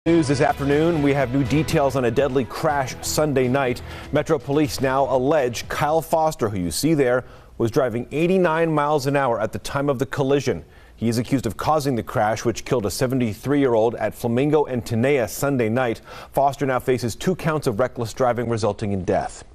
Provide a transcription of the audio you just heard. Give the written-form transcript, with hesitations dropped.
News this afternoon, we have new details on a deadly crash Sunday night. Metro Police now allege Kyle Foster, who you see there, was driving 89 miles an hour at the time of the collision. He is accused of causing the crash, which killed a 73-year-old at Flamingo and Tenaya Sunday night. Foster now faces 2 counts of reckless driving resulting in death.